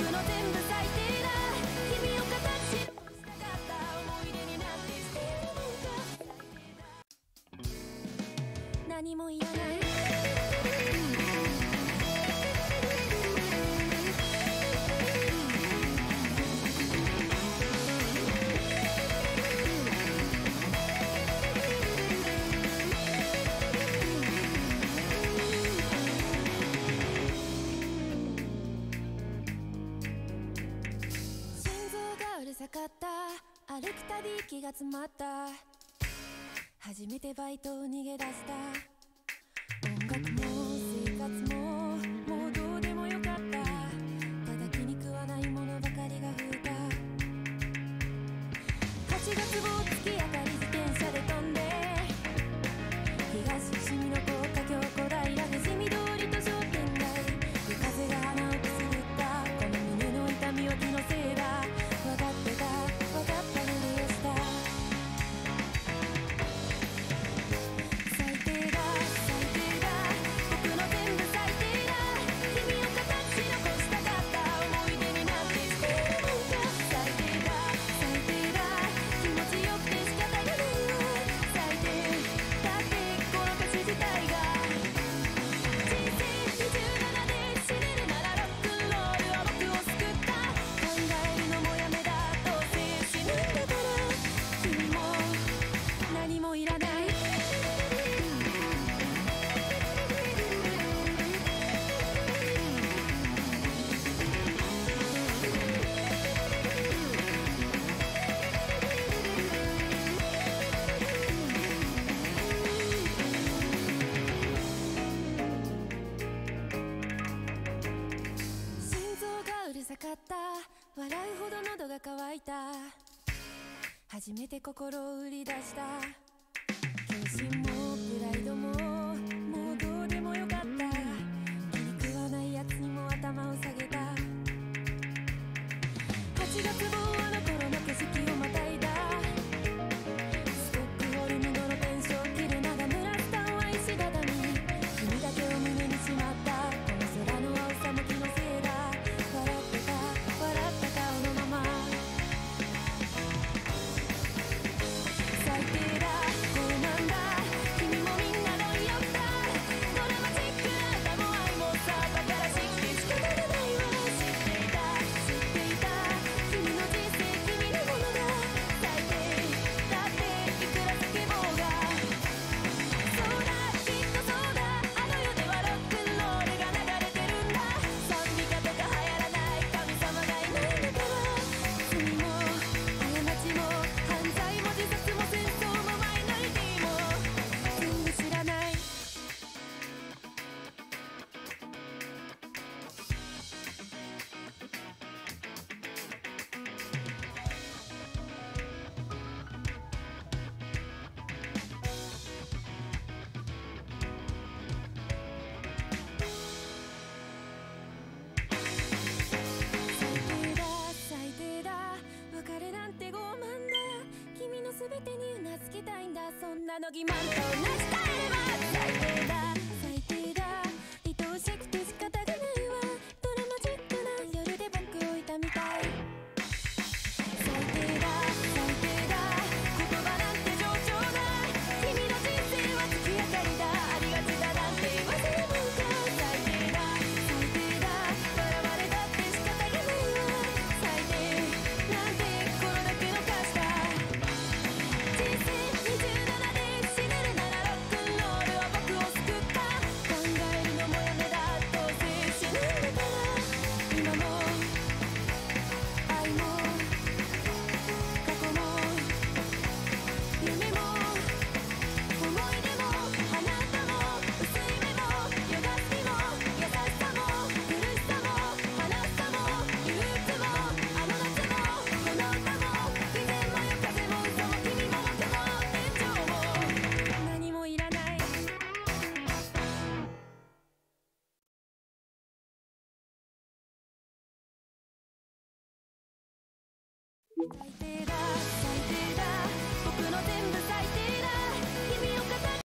の全部最低だ。君を形にしたかった思い出になって捨てるのか。何もいらない。うるさかった。歩くたび息が詰まった。初めてバイトを逃げ出した。音楽も生活ももうどうでもよかった。ただ気に食わないものばかりが増えた。8月を月明かり自転車で飛んで、東伏見の高架橋小平富士見通りと商店街。風が鼻をくすぐった。この胸の痛みは気のせいだ。分かってた、分かったふりをした。最低だ、最低だ、僕の全部最低だ。君を形残したかった思い出になって捨てるのか。最低だ、最低だ、気持ちよくて仕方がないわ。最低だってこの歌詞自体が人生27で死ねるならロックンロールは僕を救った。考えるのもやめだ。どうせ死ぬんだから君も何もいらない。心臓がうるさかった。笑うほど喉が渇いた。初めて心を売り出した。謹慎もプライドももうどうでもよかった。気に食わないやつにも頭を下げた。8月もあの頃の景色をまたいだ。ストックホルムの露天商綺麗なが濡らしたんは石畳。君だけを胸にしまった。この空の青さも気のせいだ。笑ってた、笑った顔のまま。最低だ、傲慢だ、君もみんなの意欲だ。ドラマチックな歌も愛もさ、バカらしくて仕方がないわ。知っていた、知っていた、君の人生君のものだ。最低だっていくら叫ぼうが。そうだ、きっとそうだ、あの世ではロックンロールが流れてるんだ。賛美歌とか流行らない神様がいないのかは。罪も過ちも犯罪も自殺も戦争もマイノリティも全部知らない。最低だ、最低だ、別れなんて傲慢だ。君の全てにうなずきたいんだ。そんなの欺瞞と同じ帰れば。最低だ、最低だ、愛おしくて仕方がないわ。ドラマチックな夜で僕を痛みたい。最低だ、最低だ、言葉なんて上々だ。君の人生は月明かりだ。ありがちだなんて言わせるもんか。最低だ、最低だ、笑われたって仕方がないわ。最低なんてこれだけの歌詞だ。人生27で死ねるならロックンロールは僕を救った。考えるのもやめだ。どうせ死ぬんだから。今も愛も過去も夢も思い出も花歌も薄い目も歪みも優しさも苦しさも悲しさも憂鬱もあの夏もこの歌も自然も夜風も嘘も君も僕も天井も何もいらない。最低だ、最低だ、僕の全部最低だ。